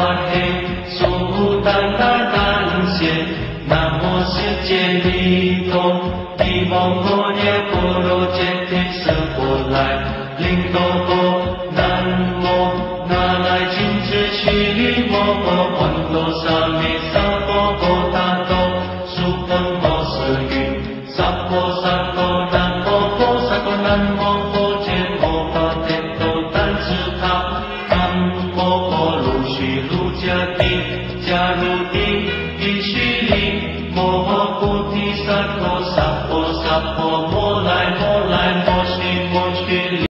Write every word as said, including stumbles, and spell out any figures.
阿嘿，苏丹达南些，南无世界弥陀，地摩诃耶波罗揭谛舍波来，林多波，南无那来金智须离摩诃洹多沙弥萨婆诃他多，苏婆摩舍语，萨婆萨婆南摩诃萨婆南摩诃揭摩诃揭多丹智他，南摩诃卢须卢迦帝迦卢帝帝须离摩诃菩提萨埵萨婆萨婆摩来摩。